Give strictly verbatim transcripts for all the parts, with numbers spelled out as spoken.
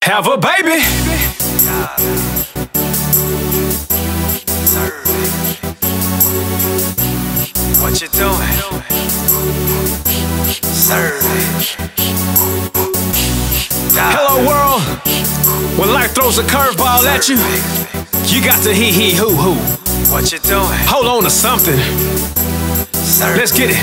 Have a baby. What you doing? Serve it. Hello world. When life throws a curveball at you, you got to hee hee hoo hoo. What you doing? Hold on to something. Serve Let's get it.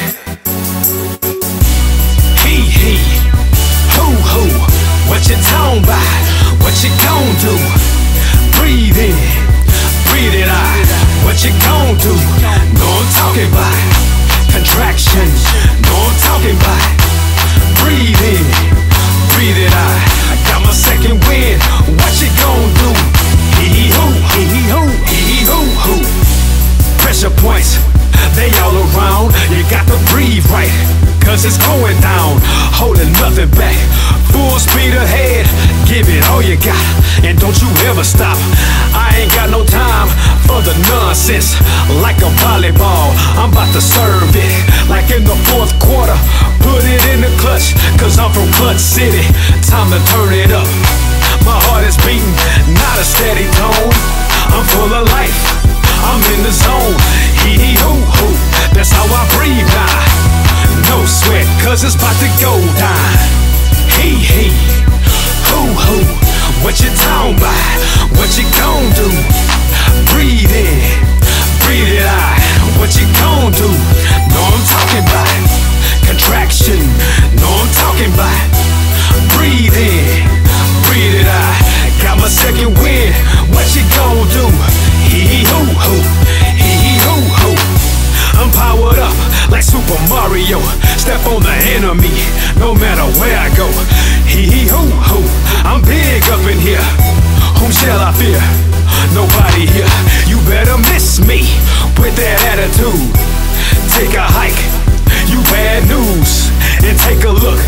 Hee hee hoo hoo. What you talking about? What you gon' do? Breathe in, breathe it out. What you gon' do? Know I'm talking about contractions. Know I'm talking about breathe in, breathe it out. I got my second wind. What you gon' do? Hee hee hoo, hee hee hoo, hee hee hoo hoo. Pressure points, they all around. You got to breathe right, cause it's going down. Holding nothing back, full speed ahead. Give it all you got, and don't you ever stop. I ain't got no time for the nonsense. Like a volleyball, I'm about to serve it. Like in the fourth quarter, put it in the clutch, cause I'm from Clutch City. Time to turn it up. My heart is beating, not a steady tone. I'm full of life, I'm in the zone. Hee hee hoo hoo, that's how I breathe now. No sweat, cause it's about to go down. Hee hee hoo hoo, what you talking about? What you gon' do? Breathe in, breathe it out. What you gon' do? Know I'm talking about contraction. Know I'm talking about breathe in, breathe it out. Got my second wind. What you gon' do? Hee hee hoo hoo, hee hee hoo hoo. I'm powered up like Super Mario. Step on the enemy, no matter where I go. Hee hee hoo hoo, I'm big up in here. Whom shall I fear? Nobody here. You better miss me with that attitude. Take a hike, you bad news. And take a look,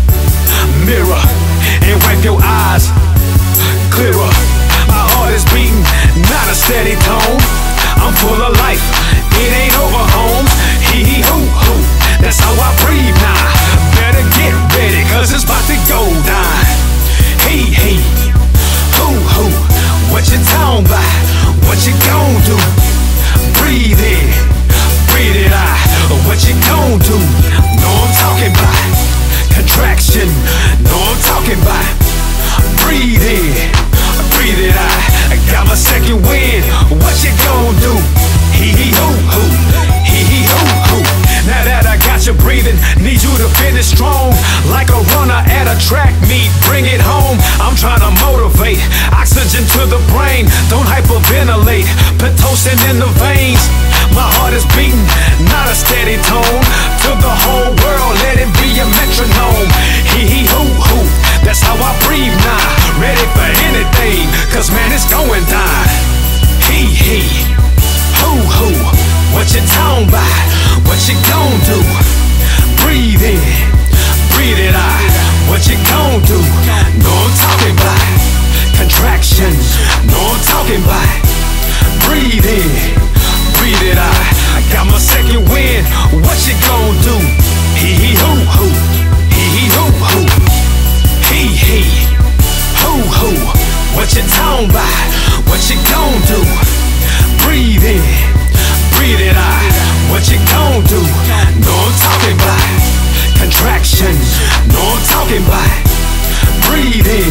mirror, and wipe your eyes clearer. My heart is beating, not a steady tone. I'm full of life, it ain't over, homes. Hee hee hoo hoo, that's how I breathe now. Better get ready, cause it's about to go down. Hee hee hoo hoo, what you talking about? What you gon' do? Breathe in, breathe it out. What you gon' do? Know I'm talking about contraction. Know I'm talking about breathe in, breathe it out. I got my second wind. What you gon' do? Hee hee hoo hoo, hee hee hoo hoo. Now that I got you breathing, need you to finish strong. Like a runner at a track meet, bring it home. I'm trying to motivate, oxygen to the brain. Don't hyperventilate, Pitocin in the veins. My heart is beating, not a steady tone. To the whole world, let it be a metronome. Hee hee hoo hoo, that's how I breathe now. Ready for anything, cause man it's going down. Hee hee hoo hoo, what you talking about? What you gon' do? Breathe in, breathe it out. What you gon' do? Know I'm talking about contractions. Know I'm talking about breathe in, breathe it out. I got my second wind. What you gon' do? Hee hee hoo hoo, hee hee hoo hoo, hee hee hoo hoo. What you talking about? What you gon' do? Breathe in, breathe it out. What you gon' do? Know I'm talking about contractions. Know I'm talking about breathe in,